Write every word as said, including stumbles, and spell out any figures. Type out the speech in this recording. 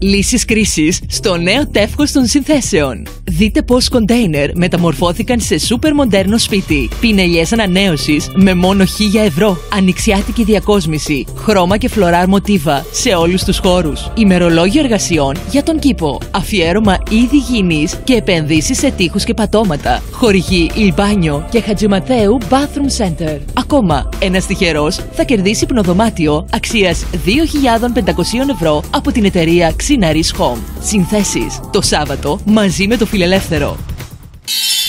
Λύσεις κρίσης στο νέο τεύχος των συνθέσεων. Δείτε πώς κοντέινερ μεταμορφώθηκαν σε σούπερ μοντέρνο σπίτι. Πινελιές ανανέωσης με μόνο χίλια ευρώ. Ανοιξιάτικη διακόσμηση. Χρώμα και φλωράρ μοτίβα σε όλους τους χώρους. Ημερολόγιο εργασιών για τον κήπο. Αφιέρωμα είδη γήινης και επενδύσεις σε τοίχους και πατώματα. Χορηγεί Ιλμπάνιο και Χατζηματέου Bathroom Center. Ακόμα, ένας τυχερός θα κερδίσει υπνοδωμάτιο αξίας δύο χιλιάδες πεντακόσια ευρώ από την εταιρεία Ξιναρίς Home. Συνθέσεις το Σάββατο μαζί με το Φιλελεύθερο.